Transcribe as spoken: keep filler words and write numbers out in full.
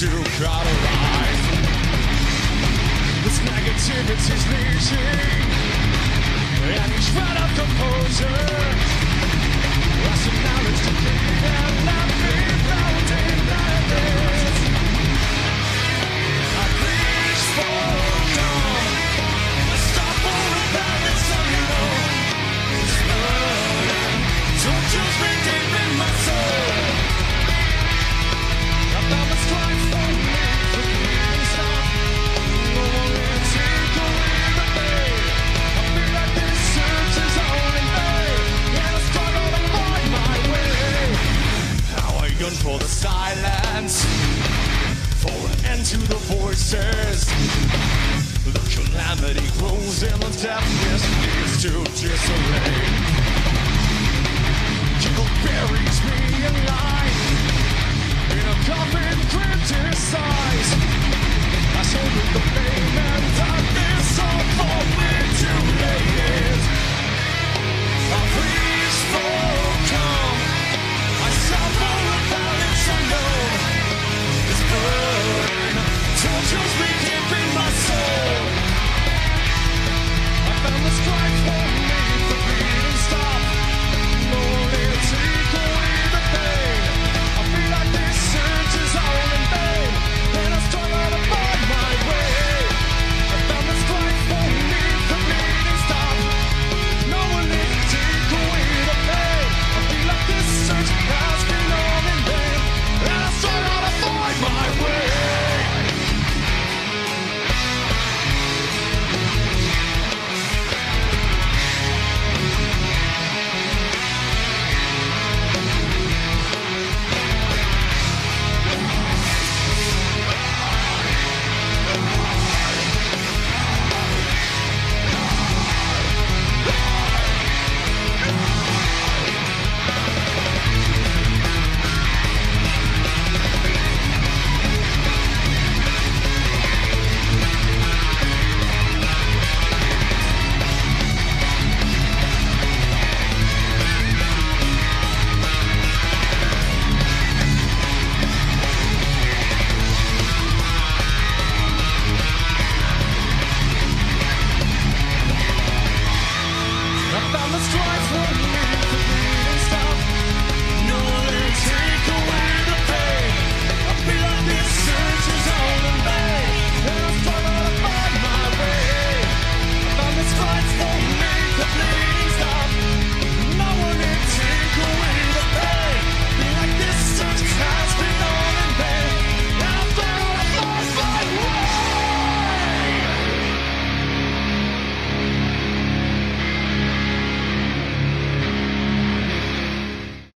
to cauterize. This negativity's leaching, and each shred of composure, lost in knowledge to bleed and not be found in madness. I reach for dawn, I stop for the madness of you know. It's burning, tortures me deep in my soul. I found the strife for me, for me to stop. No more antique or even I feel like this search is only vain. Yeah, I struggle to find my way. Now I yearn for the silence, for an end to the voices. The calamity grows and the deafness leads to disarray.